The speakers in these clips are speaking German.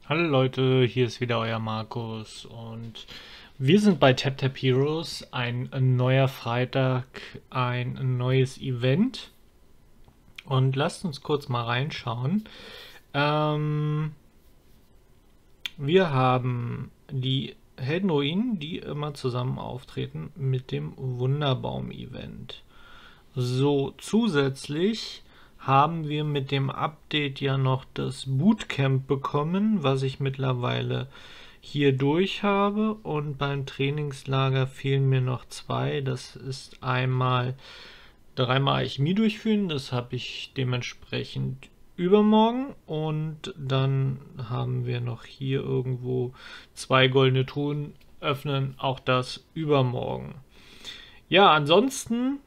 Hallo Leute, hier ist wieder euer Markus und wir sind bei Tap Tap Heroes. Ein neuer Freitag, ein neues Event und lasst uns kurz mal reinschauen. Ähm, Wir haben die Heldenruinen, die immer zusammen auftreten mit dem Wunderbaum-Event. So, zusätzlich haben wir mit dem Update ja noch das Bootcamp bekommen, was ich mittlerweile hier durch habe. Und beim Trainingslager fehlen mir noch zwei. Das ist einmal dreimal Alchemie durchführen. Das habe ich dementsprechend übermorgen. Und dann haben wir noch hier irgendwo zwei goldene Truhen öffnen. Auch das übermorgen. Ja, ansonsten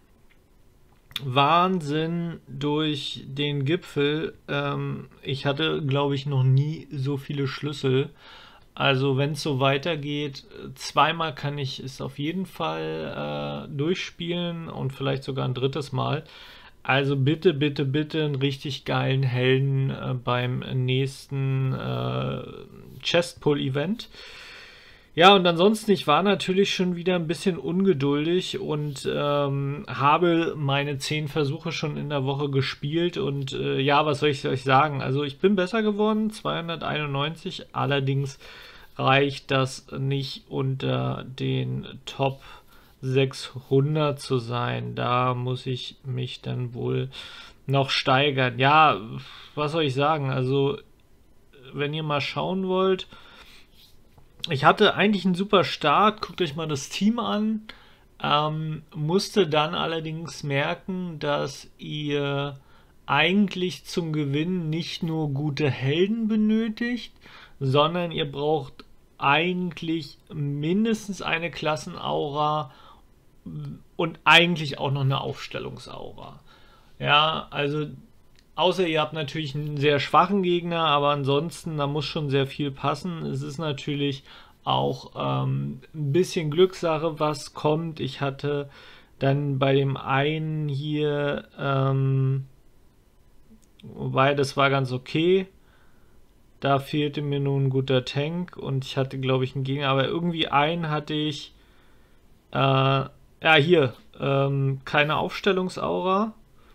Wahnsinn durch den Gipfel. Ich hatte, glaube ich, noch nie so viele Schlüssel. Also wenn es so weitergeht, zweimal kann ich es auf jeden Fall durchspielen und vielleicht sogar ein drittes Mal. Also bitte, bitte, bitte einen richtig geilen Helden beim nächsten Chestpull-Event. Ja, und ansonsten, ich war natürlich schon wieder ein bisschen ungeduldig und habe meine 10 Versuche schon in der Woche gespielt. Und ja, was soll ich euch sagen? Also ich bin besser geworden, 291. Allerdings reicht das nicht unter den Top 600 zu sein. Da muss ich mich dann wohl noch steigern. Ja, was soll ich sagen? Also, wenn ihr mal schauen wollt, ich hatte eigentlich einen super Start. Guckt euch mal das Team an. Musste dann allerdings merken, dass ihr eigentlich zum Gewinnen nicht nur gute Helden benötigt, sondern ihr braucht eigentlich mindestens eine Klassenaura und eigentlich auch noch eine Aufstellungsaura. Ja, also außer ihr habt natürlich einen sehr schwachen Gegner, aber ansonsten, da muss schon sehr viel passen. Es ist natürlich auch ein bisschen Glückssache, was kommt. Ich hatte dann bei dem einen hier, wobei das war ganz okay. Da fehlte mir nun ein guter Tank und ich hatte, glaube ich, einen Gegner, aber irgendwie einen hatte ich, ja, hier, keine Aufstellungsaura.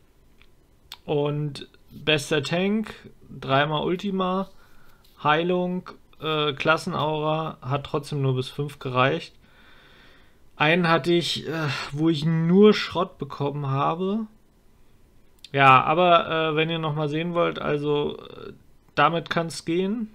Und bester Tank, dreimal Ultima, Heilung, Klassenaura, hat trotzdem nur bis 5 gereicht. Einen hatte ich, wo ich nur Schrott bekommen habe. Ja, aber wenn ihr nochmal sehen wollt, also damit kann es gehen.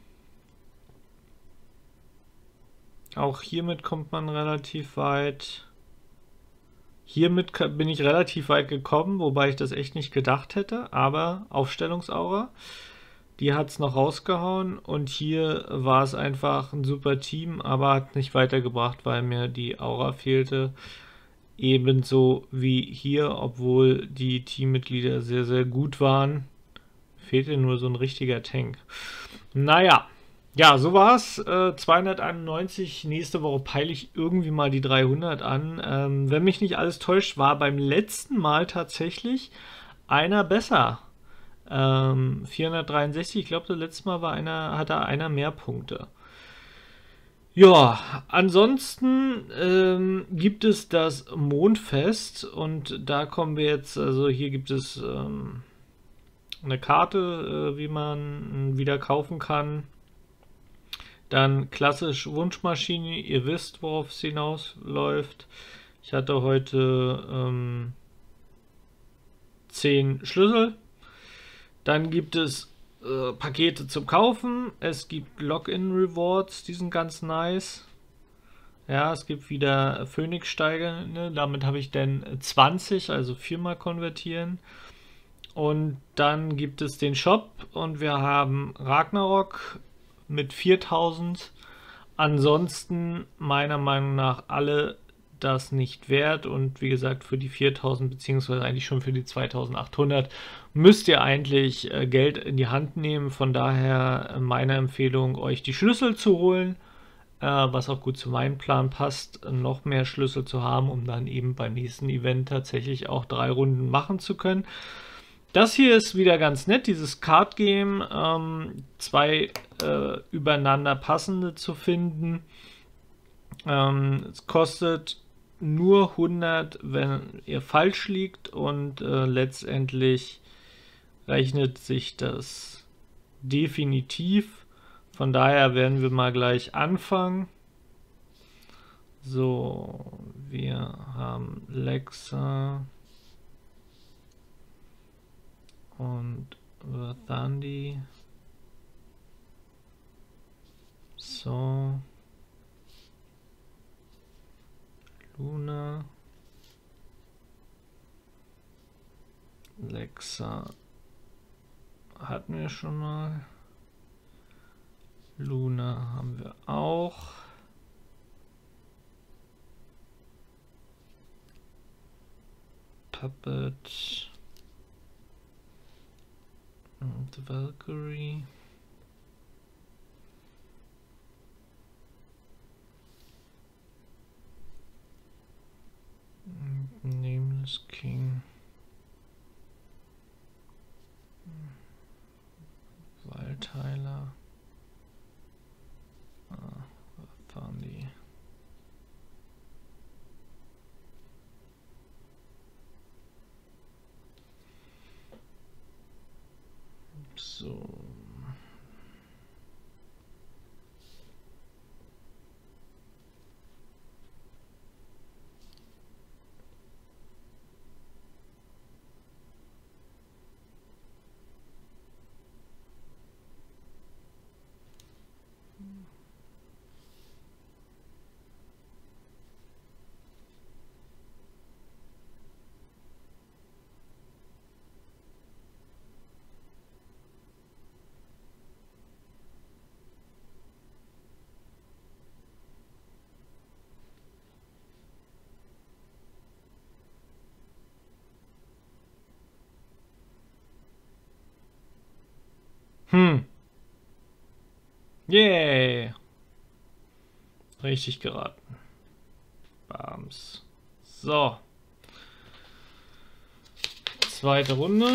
Auch hiermit kommt man relativ weit. Hiermit bin ich relativ weit gekommen, wobei ich das echt nicht gedacht hätte, aber Aufstellungsaura, die hat es noch rausgehauen und hier war es einfach ein super Team, aber hat nicht weitergebracht, weil mir die Aura fehlte. Ebenso wie hier, obwohl die Teammitglieder sehr, sehr gut waren, fehlte nur so ein richtiger Tank. Naja, ja, so war's. 291. Nächste Woche peile ich irgendwie mal die 300 an. Wenn mich nicht alles täuscht, war beim letzten Mal tatsächlich einer besser. 463. Ich glaube, das letzte Mal hatte einer mehr Punkte. Ja, ansonsten gibt es das Mondfest und da kommen wir jetzt, also hier gibt es eine Karte, wie man wieder kaufen kann. Dann klassisch Wunschmaschine, ihr wisst, worauf es hinausläuft. Ich hatte heute 10 Schlüssel. Dann gibt es Pakete zum Kaufen. Es gibt Login-Rewards, die sind ganz nice. Ja, es gibt wieder Phoenix-Steine. Ne? Damit habe ich dann 20, also 4-mal konvertieren. Und dann gibt es den Shop und wir haben Ragnarok mit 4000. Ansonsten meiner Meinung nach alle das nicht wert und wie gesagt für die 4000 beziehungsweise eigentlich schon für die 2800 müsst ihr eigentlich Geld in die Hand nehmen. Von daher meine Empfehlung, euch die Schlüssel zu holen, was auch gut zu meinem Plan passt, noch mehr Schlüssel zu haben, um dann eben beim nächsten Event tatsächlich auch 3 Runden machen zu können. Das hier ist wieder ganz nett, dieses Card Game, zwei übereinander passende zu finden. Es kostet nur 100, wenn ihr falsch liegt, und letztendlich rechnet sich das definitiv. Von daher werden wir mal gleich anfangen. So, wir haben Lexa und Vatandi. So. Luna. Lexa hatten wir schon mal. Luna haben wir auch. Puppet und Valkyrie. Nameless King. Waldheiler. Was waren die? So. Yay! Richtig geraten. Bams. So. Zweite Runde.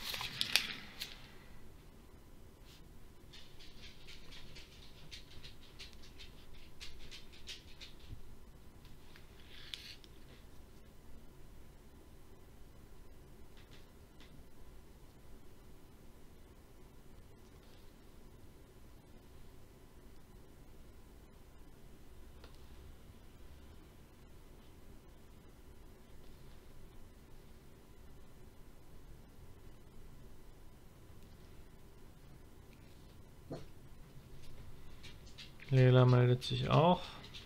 Lela meldet sich auch.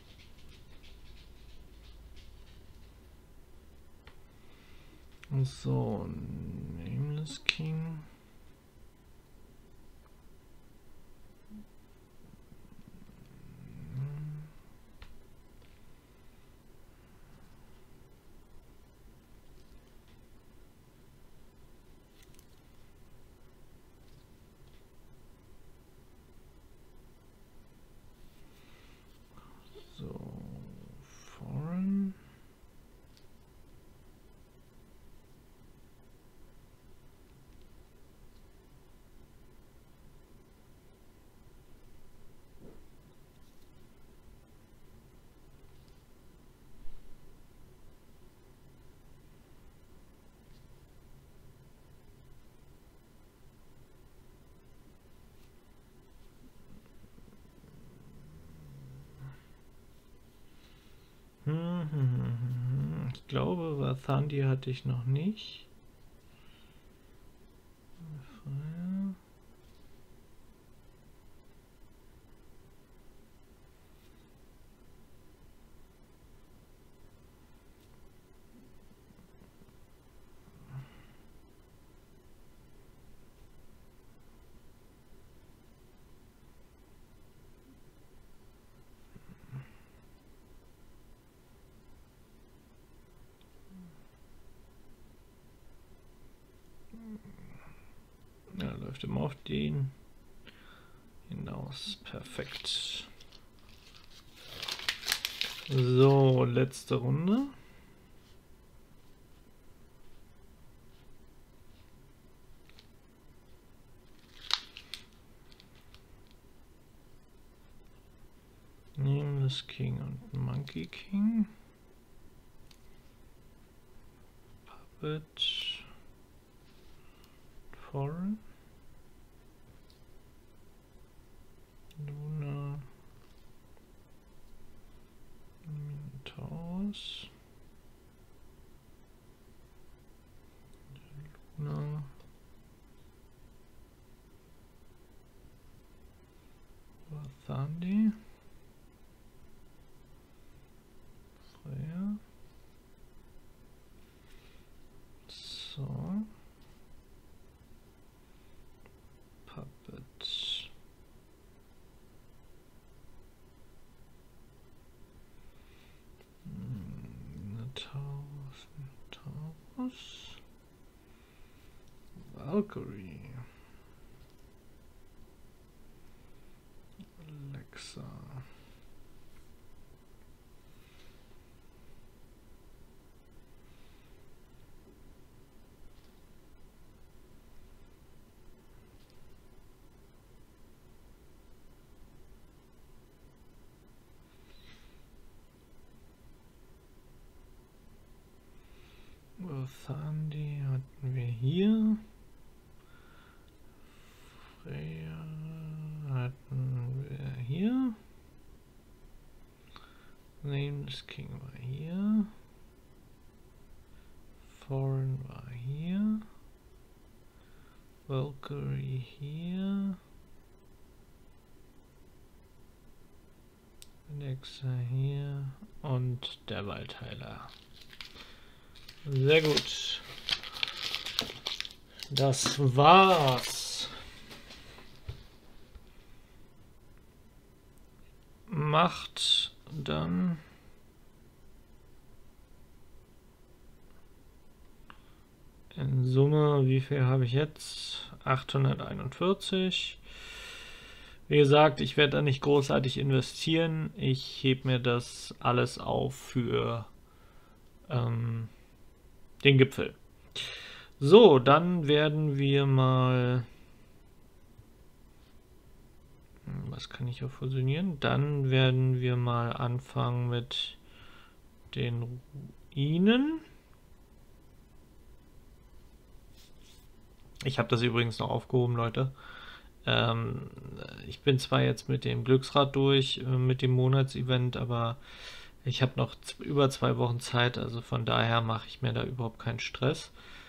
So, Nameless King. So, Foreign. Ich glaube, Vatandi hatte ich noch nicht. Ja, läuft immer auf den hinaus. Perfekt. So, letzte Runde. Venus King und Monkey King. Puppet. Foreign. Luna. Minotaurus. Luna. Thandi. Freya. So. Puppet. Minotaurus. Valkyrie. Alexa. Thandi hatten wir hier. Freya hatten wir hier. Nameless King war hier. Foreign war hier. Valkyrie hier. Alexa hier. Und der Waldheiler. Sehr gut. Das war's. Macht dann in Summe, wie viel habe ich jetzt? 841. Wie gesagt, ich werde da nicht großartig investieren. Ich hebe mir das alles auf für den Gipfel. So, dann werden wir mal... Was kann ich hier fusionieren? Dann werden wir mal anfangen mit den Ruinen. Ich habe das übrigens noch aufgehoben, Leute. Ich bin zwar jetzt mit dem Glücksrad durch, mit dem Monatsevent, aber ich habe noch über 2 Wochen Zeit, also von daher mache ich mir da überhaupt keinen Stress.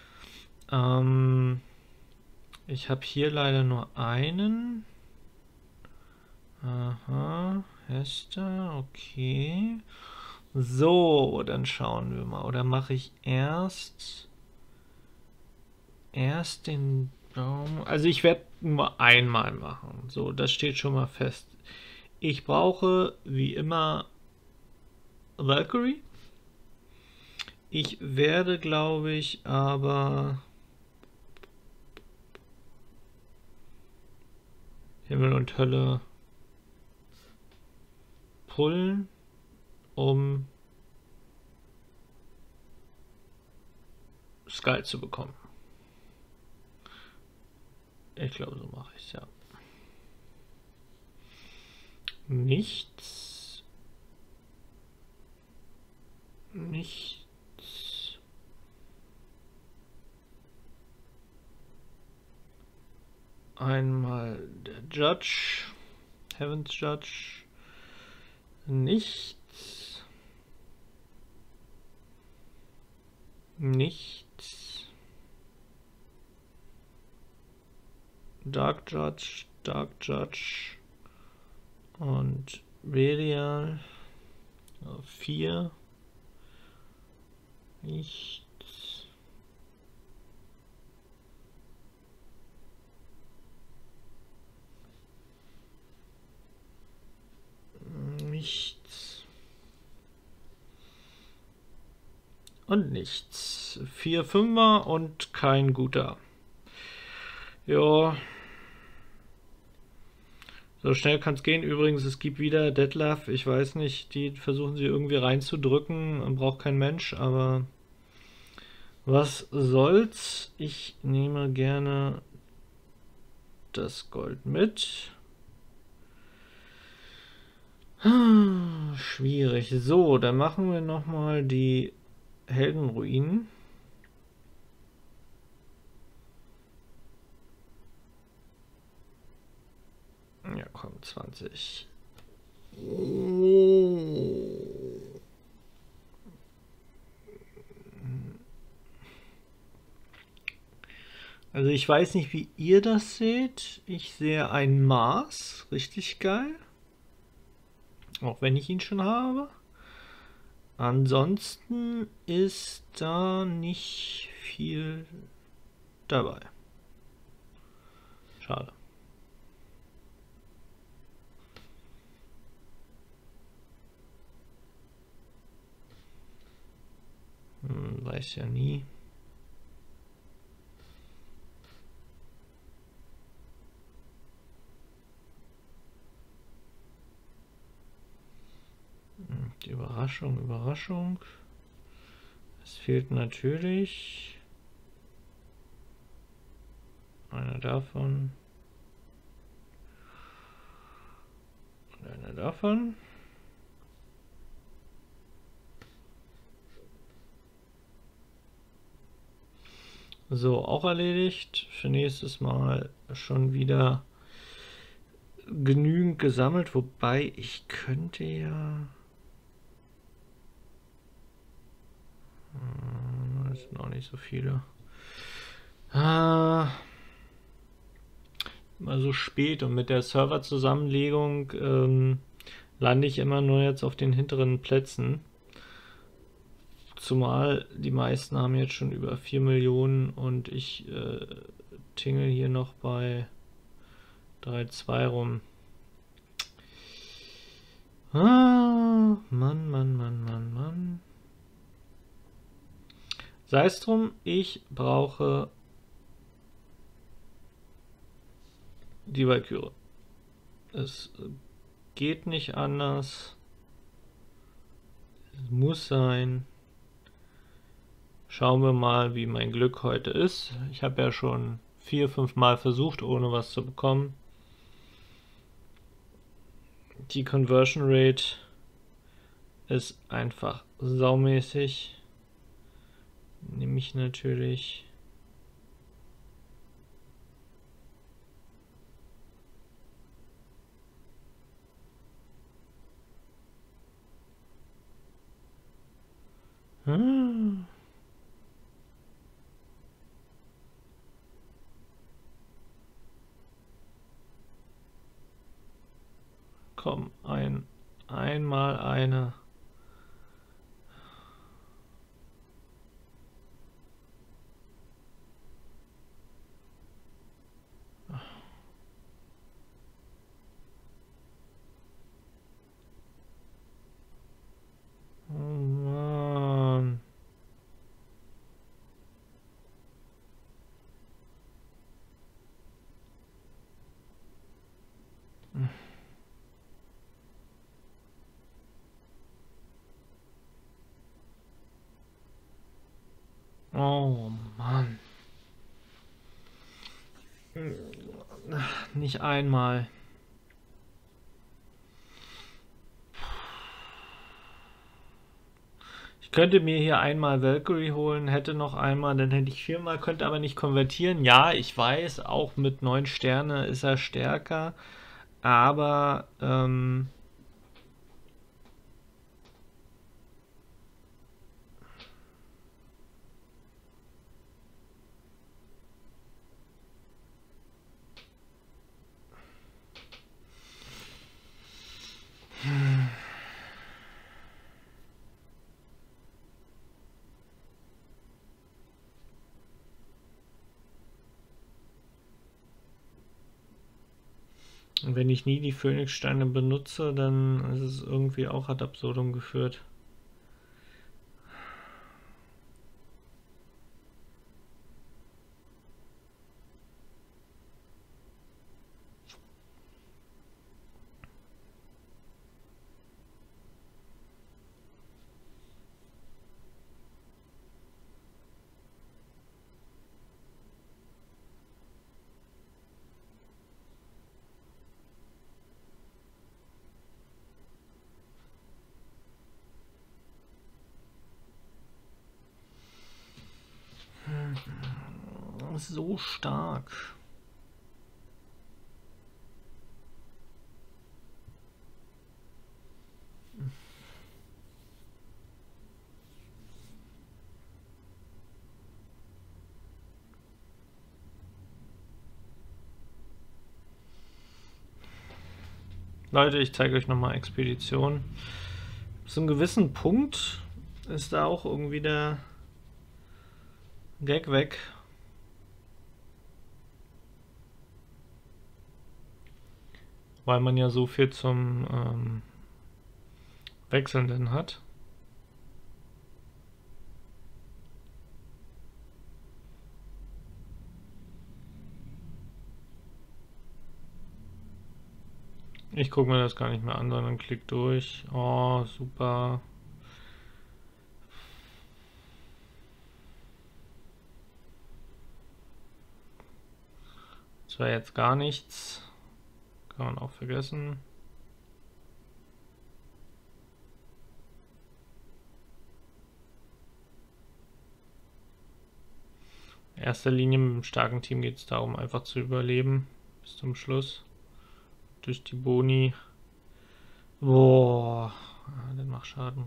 Ich habe hier leider nur einen. Aha, Hester, okay. So, dann schauen wir mal. Oder mache ich erst den Baum? Also ich werde nur einmal machen. So, das steht schon mal fest. Ich brauche wie immer Valkyrie. Ich werde, glaube ich, aber Himmel und Hölle pullen, um Skull zu bekommen. Ich glaube, so mache ich es, ja. Nichts. Einmal der Judge, Heaven's Judge. Nichts. Dark Judge und Belial. 4. Nichts. Und nichts. 4 Fünfer und kein guter. Ja. So schnell kann es gehen. Übrigens, es gibt wieder Detlef. Ich weiß nicht, die versuchen sie irgendwie reinzudrücken. Braucht kein Mensch, aber was soll's. Ich nehme gerne das Gold mit. schwierig. So, dann machen wir nochmal die Heldenruinen. Ja, komm, 20. Also ich weiß nicht, wie ihr das seht. Ich sehe ein Mars, richtig geil. Auch wenn ich ihn schon habe. Ansonsten ist da nicht viel dabei. Schade. Weiß ja nie. Die Überraschung, Überraschung. Es fehlt natürlich einer davon und einer davon. So, auch erledigt. Für nächstes Mal schon wieder genügend gesammelt, wobei ich könnte ja... Das sind auch nicht so viele. Mal so spät und mit der Serverzusammenlegung lande ich immer nur jetzt auf den hinteren Plätzen. Zumal die meisten haben jetzt schon über 4 Millionen und ich tingle hier noch bei 3,2 rum. Mann, Mann, Mann, Mann, Mann. Sei es drum, ich brauche die Walküre. Es geht nicht anders. Es muss sein. Schauen wir mal, wie mein Glück heute ist. Ich habe ja schon 4-5 Mal versucht, ohne was zu bekommen. Die Conversion Rate ist einfach saumäßig. Nehme ich natürlich. Komm, einmal eine. Oh Mann. Oh Mann. Nicht einmal. Ich könnte mir hier einmal Valkyrie holen, hätte noch einmal, dann hätte ich 4-mal, könnte aber nicht konvertieren. Ja, ich weiß, auch mit 9 Sterne ist er stärker, aber wenn ich nie die Phönixsteine benutze, dann ist es irgendwie auch ad absurdum geführt. ist so stark. Leute, ich zeige euch nochmal Expedition. Bis zu einem gewissen Punkt ist da auch irgendwie der Gag weg. Weil man ja so viel zum Wechselnden hat. Ich gucke mir das gar nicht mehr an, sondern klick durch. Oh, super. Das war jetzt gar nichts. Kann man auch vergessen. In erster Linie mit einem starken Team geht es darum, einfach zu überleben bis zum Schluss. Durch die Boni. Boah, das macht Schaden.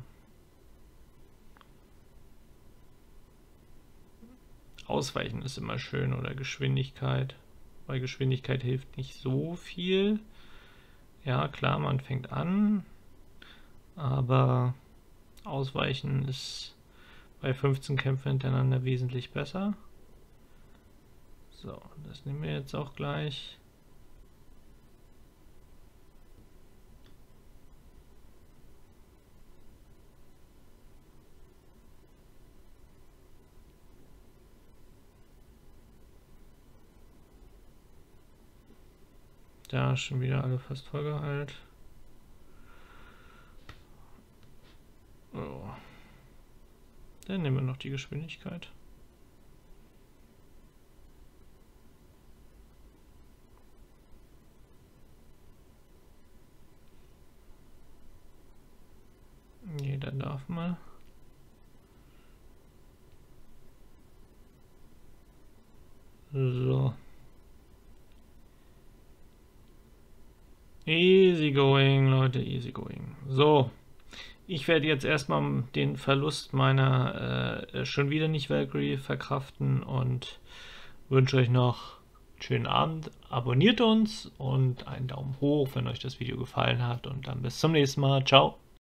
Ausweichen ist immer schön oder Geschwindigkeit. Weil Geschwindigkeit hilft nicht so viel. Ja, klar, man fängt an. Aber Ausweichen ist bei 15 Kämpfen hintereinander wesentlich besser. So, das nehmen wir jetzt auch gleich. Da schon wieder alle fast vollgeheilt. So. Dann nehmen wir noch die Geschwindigkeit. Jeder darf mal. So. Easy going, Leute, easy going. So. Ich werde jetzt erstmal den Verlust meiner schon wieder nicht Valkyrie verkraften und wünsche euch noch einen schönen Abend. Abonniert uns und einen Daumen hoch, wenn euch das Video gefallen hat. Und dann bis zum nächsten Mal. Ciao.